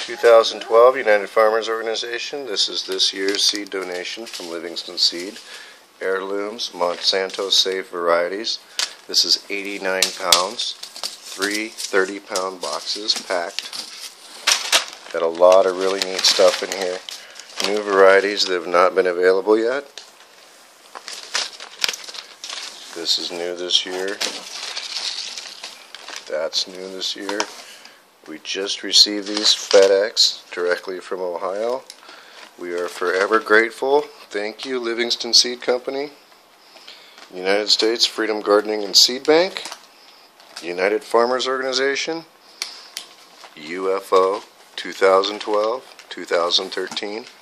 2012 United Farmers Organization. This is this year's seed donation from Livingston Seed. Heirlooms, Monsanto safe varieties. This is 89 pounds, 3 30-pound boxes packed. Got a lot of really neat stuff in here. New varieties that have not been available yet. This is new this year. That's new this year. We just received these FedEx directly from Ohio. We are forever grateful. Thank you, Livingston Seed Company, United States Freedom Gardening and Seed Bank, United Farmers Organization, UFO 2012, 2013.